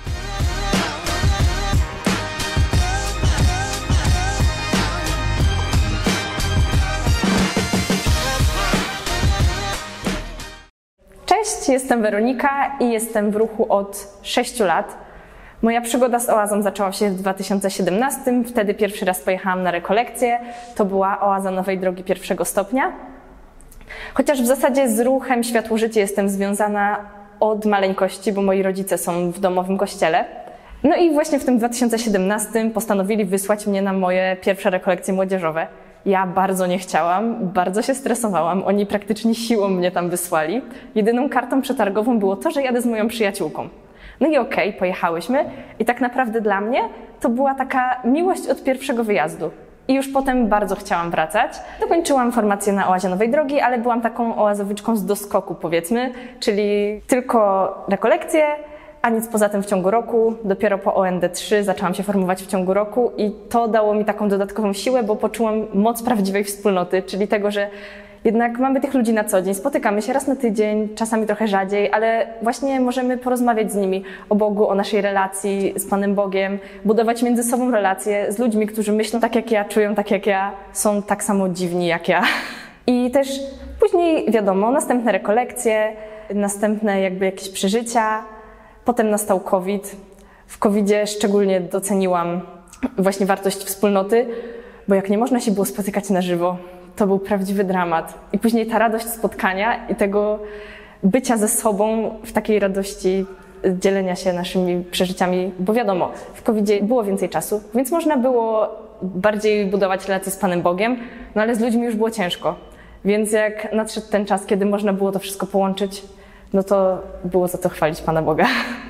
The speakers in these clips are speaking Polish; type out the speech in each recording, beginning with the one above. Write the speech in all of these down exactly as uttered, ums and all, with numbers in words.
Cześć, jestem Weronika i jestem w ruchu od sześciu lat. Moja przygoda z oazą zaczęła się w dwa tysiące siedemnastym, wtedy pierwszy raz pojechałam na rekolekcję. To była oaza Nowej Drogi pierwszego stopnia. Chociaż w zasadzie z ruchem Światło-Życie jestem związana od maleńkości, bo moi rodzice są w domowym kościele. No i właśnie w tym dwa tysiące siedemnastym postanowili wysłać mnie na moje pierwsze rekolekcje młodzieżowe. Ja bardzo nie chciałam, bardzo się stresowałam, oni praktycznie siłą mnie tam wysłali. Jedyną kartą przetargową było to, że jadę z moją przyjaciółką. No i okej, okay, pojechałyśmy i tak naprawdę dla mnie to była taka miłość od pierwszego wyjazdu. I już potem bardzo chciałam wracać. Dokończyłam formację na oazie Nowej Drogi, ale byłam taką oazowiczką z doskoku, powiedzmy, czyli tylko rekolekcje, a nic poza tym w ciągu roku. Dopiero po O N D trzy zaczęłam się formować w ciągu roku i to dało mi taką dodatkową siłę, bo poczułam moc prawdziwej wspólnoty, czyli tego, że jednak mamy tych ludzi na co dzień, spotykamy się raz na tydzień, czasami trochę rzadziej, ale właśnie możemy porozmawiać z nimi o Bogu, o naszej relacji z Panem Bogiem, budować między sobą relacje z ludźmi, którzy myślą tak jak ja, czują tak jak ja, są tak samo dziwni jak ja. I też później wiadomo, następne rekolekcje, następne jakby jakieś przeżycia. Potem nastał COVID. W kowidzie szczególnie doceniłam właśnie wartość wspólnoty, bo jak nie można się było spotykać na żywo, to był prawdziwy dramat. I później ta radość spotkania i tego bycia ze sobą w takiej radości dzielenia się naszymi przeżyciami, bo wiadomo, w kowidzie było więcej czasu, więc można było bardziej budować relacje z Panem Bogiem, no ale z ludźmi już było ciężko. Więc jak nadszedł ten czas, kiedy można było to wszystko połączyć, no to było za co chwalić Pana Boga.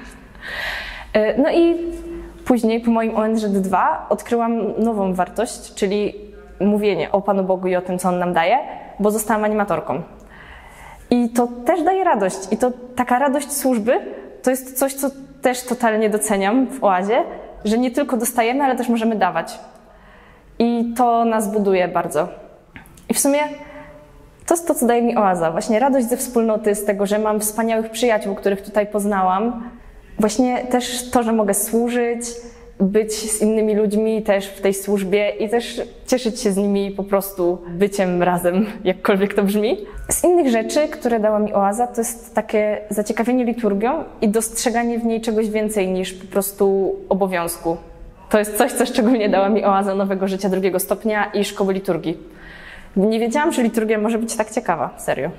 No i później po moim O N Z dwa odkryłam nową wartość, czyli mówienie o Panu Bogu i o tym, co On nam daje, bo zostałam animatorką. I to też daje radość. I to taka radość służby to jest coś, co też totalnie doceniam w oazie, że nie tylko dostajemy, ale też możemy dawać. I to nas buduje bardzo. I w sumie to jest to, co daje mi oaza. Właśnie radość ze wspólnoty, z tego, że mam wspaniałych przyjaciół, których tutaj poznałam. Właśnie też to, że mogę służyć, być z innymi ludźmi też w tej służbie i też cieszyć się z nimi po prostu byciem razem, jakkolwiek to brzmi. Z innych rzeczy, które dała mi oaza, to jest takie zaciekawienie liturgią i dostrzeganie w niej czegoś więcej niż po prostu obowiązku. To jest coś, co szczególnie dała mi oaza Nowego Życia drugiego stopnia i szkoły liturgii. Nie wiedziałam, że liturgia może być tak ciekawa, serio.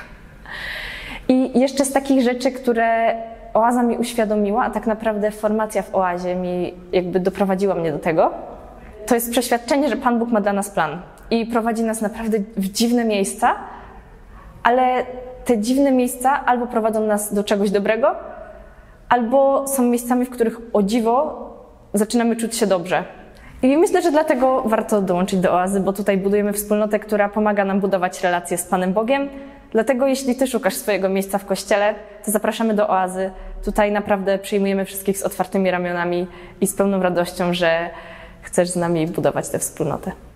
I jeszcze z takich rzeczy, które oaza mi uświadomiła, a tak naprawdę formacja w oazie mi jakby doprowadziła mnie do tego, to jest przeświadczenie, że Pan Bóg ma dla nas plan i prowadzi nas naprawdę w dziwne miejsca, ale te dziwne miejsca albo prowadzą nas do czegoś dobrego, albo są miejscami, w których o dziwo zaczynamy czuć się dobrze. I myślę, że dlatego warto dołączyć do oazy, bo tutaj budujemy wspólnotę, która pomaga nam budować relacje z Panem Bogiem. Dlatego jeśli Ty szukasz swojego miejsca w Kościele, to zapraszamy do oazy. Tutaj naprawdę przyjmujemy wszystkich z otwartymi ramionami i z pełną radością, że chcesz z nami budować tę wspólnotę.